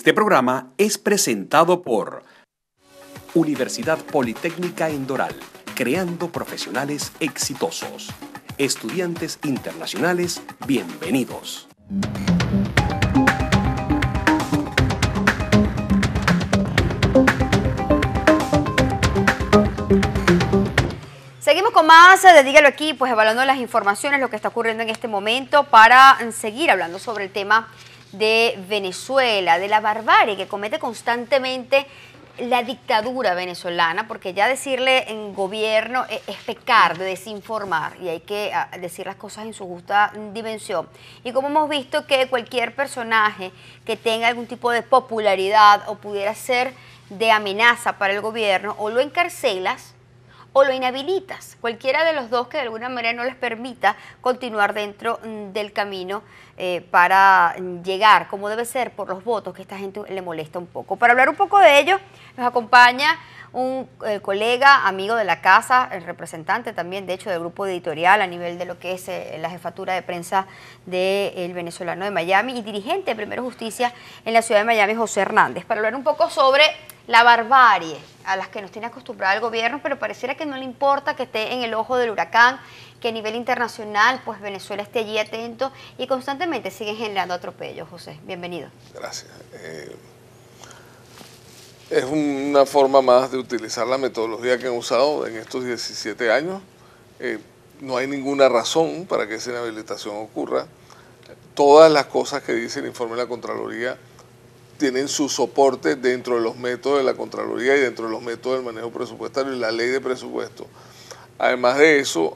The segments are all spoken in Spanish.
Este programa es presentado por Universidad Politécnica en Doral, creando profesionales exitosos. Estudiantes internacionales, bienvenidos. Seguimos con más de Dígalo Aquí, pues evaluando las informaciones, lo que está ocurriendo en este momento, para seguir hablando sobre el tema de Venezuela, de la barbarie que comete constantemente la dictadura venezolana, porque ya decirle en gobierno es pecar de desinformar y hay que decir las cosas en su justa dimensión. Y como hemos visto que cualquier personaje que tenga algún tipo de popularidad o pudiera ser de amenaza para el gobierno, o lo encarcelas o lo inhabilitas, cualquiera de los dos que de alguna manera no les permita continuar dentro del camino para llegar como debe ser por los votos, que esta gente le molesta un poco. Para hablar un poco de ello, nos acompaña un colega, amigo de la casa, el representante también, de hecho, del grupo editorial a nivel de lo que es la jefatura de prensa del Venezolano de Miami y dirigente de Primero Justicia en la ciudad de Miami, José Hernández, para hablar un poco sobre la barbarie a las que nos tiene acostumbrado el gobierno, pero pareciera que no le importa que esté en el ojo del huracán, que a nivel internacional pues Venezuela esté allí atento y constantemente siguen generando atropellos. José, bienvenido. Gracias. Es una forma más de utilizar la metodología que han usado en estos 17 años. No hay ninguna razón para que esa inhabilitación ocurra. Todas las cosas que dice el informe de la Contraloría tienen su soporte dentro de los métodos de la Contraloría y dentro de los métodos del manejo presupuestario y la ley de presupuesto. Además de eso,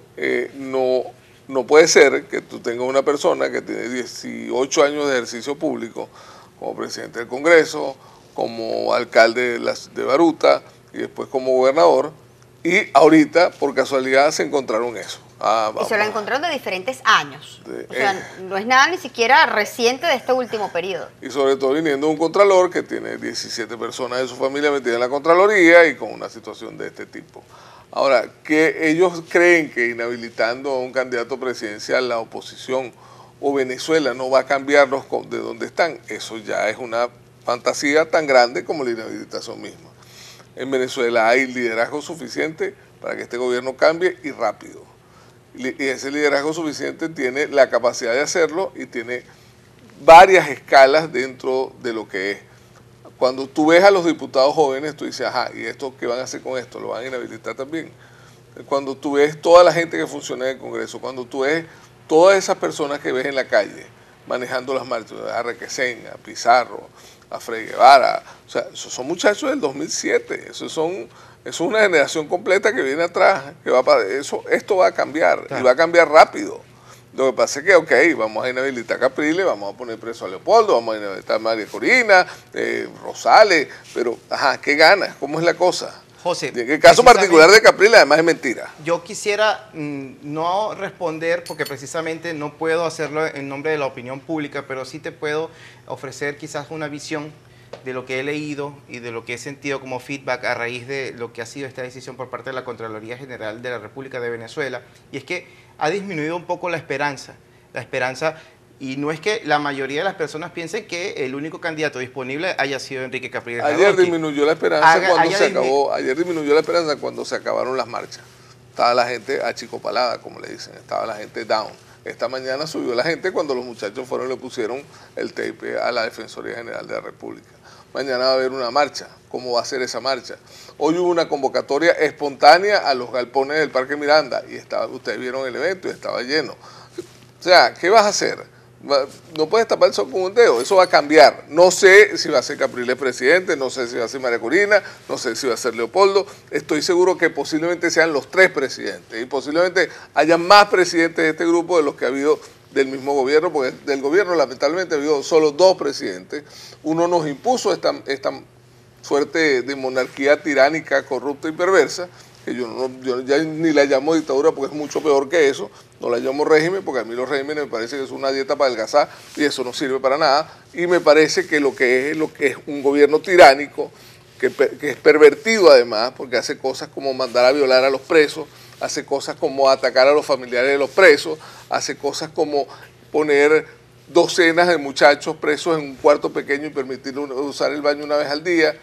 no puede ser que tú tengas una persona que tiene 18 años de ejercicio público como presidente del Congreso, como alcalde de Baruta y después como gobernador, y ahorita por casualidad se encontraron eso. Y se lo encontraron de diferentes años. O sea, no es nada ni siquiera reciente de este último periodo. Y sobre todo viniendo un contralor que tiene 17 personas de su familia metidas en la Contraloría y con una situación de este tipo. Ahora, que ellos creen que inhabilitando a un candidato presidencial la oposición o Venezuela no va a cambiarlos de donde están, eso ya es una fantasía tan grande como la inhabilitación misma. En Venezuela hay liderazgo suficiente para que este gobierno cambie y rápido. Y ese liderazgo suficiente tiene la capacidad de hacerlo y tiene varias escalas dentro de lo que es. Cuando tú ves a los diputados jóvenes, tú dices, ajá, ¿y esto qué van a hacer con esto? ¿Lo van a inhabilitar también? Cuando tú ves toda la gente que funciona en el Congreso, cuando tú ves todas esas personas que ves en la calle manejando las marchas, a Requesén, a Pizarro, a Frei Guevara, o sea, esos son muchachos del 2007, eso es una generación completa que viene atrás, que esto va a cambiar, claro, y va a cambiar rápido. Lo que pasa es que, ok, vamos a inhabilitar a Capriles, vamos a poner preso a Leopoldo, vamos a inhabilitar a María Corina, Rosales, pero, ajá, ¿qué ganas? ¿Cómo es la cosa? José, en el caso particular de Capriles, además es mentira. Yo quisiera no responder, porque precisamente no puedo hacerlo en nombre de la opinión pública, pero sí te puedo ofrecer quizás una visión de lo que he leído y de lo que he sentido como feedback a raíz de lo que ha sido esta decisión por parte de la Contraloría General de la República de Venezuela, y es que ha disminuido un poco la esperanza, y no es que la mayoría de las personas piensen que el único candidato disponible haya sido Enrique Capriles. Ayer disminuyó la esperanza ayer disminuyó la esperanza cuando se acabaron las marchas. Estaba la gente achicopalada, como le dicen, estaba la gente down. Esta mañana subió la gente cuando los muchachos fueron y le pusieron el tape a la Defensoría General de la República. Mañana va a haber una marcha. ¿Cómo va a ser esa marcha? Hoy hubo una convocatoria espontánea a los galpones del Parque Miranda y ustedes vieron el evento y estaba lleno. O sea, ¿qué vas a hacer? No puedes tapar el sol con un dedo, eso va a cambiar. No sé si va a ser Capriles presidente, no sé si va a ser María Corina, no sé si va a ser Leopoldo. Estoy seguro que posiblemente sean los 3 presidentes y posiblemente haya más presidentes de este grupo de los que ha habido del mismo gobierno, porque del gobierno lamentablemente ha habido solo 2 presidentes. Uno nos impuso esta suerte de monarquía tiránica, corrupta y perversa, que yo ya ni la llamo dictadura porque es mucho peor que eso, no la llamo régimen porque a mí los regímenes me parece que es una dieta para adelgazar y eso no sirve para nada, y me parece que lo que es un gobierno tiránico, que es pervertido además, porque hace cosas como mandar a violar a los presos, hace cosas como atacar a los familiares de los presos, hace cosas como poner docenas de muchachos presos en un cuarto pequeño y permitirles usar el baño una vez al día.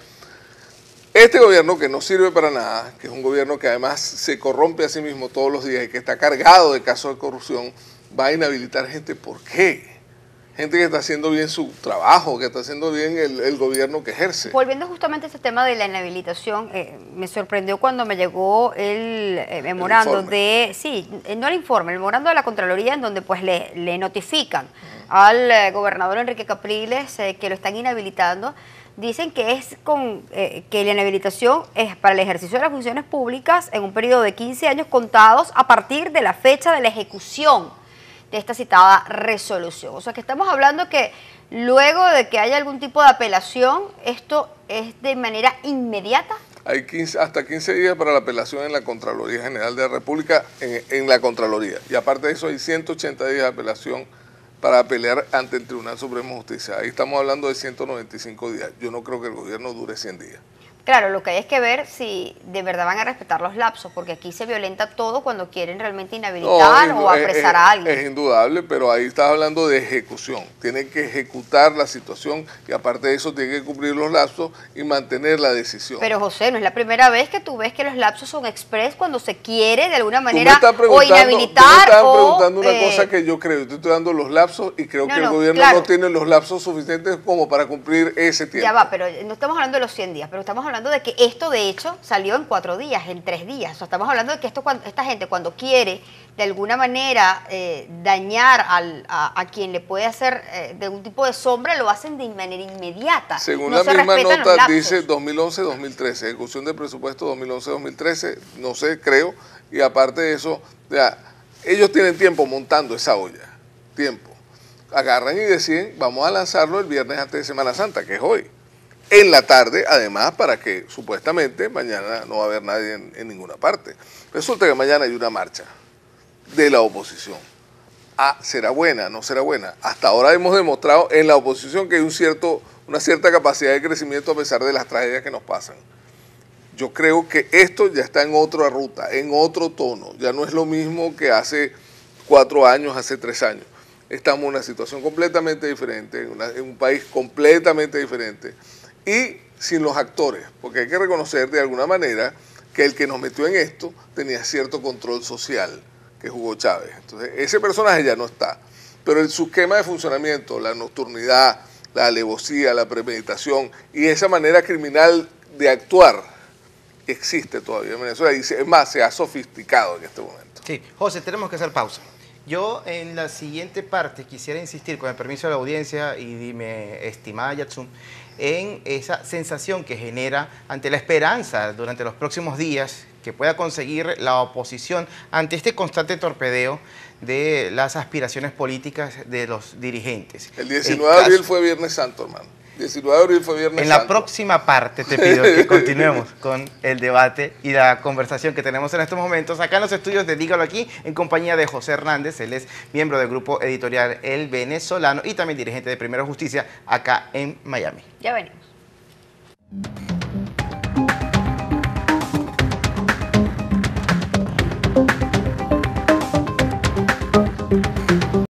Este gobierno que no sirve para nada, que es un gobierno que además se corrompe a sí mismo todos los días y que está cargado de casos de corrupción, va a inhabilitar gente. ¿Por qué? Gente que está haciendo bien su trabajo, que está haciendo bien el gobierno que ejerce. Volviendo justamente a este tema de la inhabilitación, me sorprendió cuando me llegó el memorando de, sí, no el informe, el memorando de la Contraloría, en donde pues le notifican al gobernador Enrique Capriles que lo están inhabilitando. Dicen que es que la inhabilitación es para el ejercicio de las funciones públicas en un periodo de 15 años contados a partir de la fecha de la ejecución de esta citada resolución. O sea que estamos hablando que luego de que haya algún tipo de apelación, esto es de manera inmediata. Hay hasta 15 días para la apelación en la Contraloría General de la República, en la Contraloría. Y aparte de eso hay 180 días de apelación para pelear ante el Tribunal Supremo de Justicia. Ahí estamos hablando de 195 días. Yo no creo que el gobierno dure 100 días. Claro, lo que hay es que ver si de verdad van a respetar los lapsos, porque aquí se violenta todo cuando quieren realmente inhabilitar o apresar a alguien. Es indudable, pero ahí estás hablando de ejecución. Tienen que ejecutar la situación y aparte de eso tienen que cumplir los lapsos y mantener la decisión. Pero José, no es la primera vez que tú ves que los lapsos son express cuando se quiere de alguna manera o inhabilitar tú me estás preguntando una cosa que yo creo. Yo te estoy dando los lapsos y creo que el gobierno no tiene los lapsos suficientes como para cumplir ese tiempo. Ya va, pero no estamos hablando de los 100 días, pero estamos hablando de que esto de hecho salió en 4 días, en 3 días. O sea, estamos hablando de que esta gente cuando quiere de alguna manera dañar a quien le puede hacer de un tipo de sombra, lo hacen de manera inmediata. Según la misma nota dice 2011-2013, ejecución de presupuesto 2011-2013, no sé, creo, y aparte de eso, ya, ellos tienen tiempo montando esa olla, tiempo. Agarran y deciden, vamos a lanzarlo el viernes antes de Semana Santa, que es hoy. En la tarde, además, para que supuestamente mañana no va a haber nadie en ninguna parte. Resulta que mañana hay una marcha de la oposición. Ah, ¿será buena? ¿No será buena? Hasta ahora hemos demostrado en la oposición que hay una cierta capacidad de crecimiento a pesar de las tragedias que nos pasan. Yo creo que esto ya está en otra ruta, en otro tono. Ya no es lo mismo que hace 4 años, hace 3 años. Estamos en una situación completamente diferente, en un país completamente diferente. Y sin los actores, porque hay que reconocer de alguna manera que el que nos metió en esto tenía cierto control social, que es Hugo Chávez. Entonces, ese personaje ya no está. Pero su esquema de funcionamiento, la nocturnidad, la alevosía, la premeditación y esa manera criminal de actuar existe todavía en Venezuela. Y es más, se ha sofisticado en este momento. Sí, José, tenemos que hacer pausa. Yo en la siguiente parte quisiera insistir, con el permiso de la audiencia y dime, estimada Yatsun, en esa sensación que genera ante la esperanza durante los próximos días que pueda conseguir la oposición ante este constante torpedeo de las aspiraciones políticas de los dirigentes. El 19 de abril fue Viernes Santo, hermano. 19 de abril fue Viernes Santo. En la próxima parte te pido que continuemos con el debate y la conversación que tenemos en estos momentos acá en los estudios de Dígalo Aquí, en compañía de José Hernández. Él es miembro del grupo editorial El Venezolano y también dirigente de Primero Justicia acá en Miami. Ya venimos.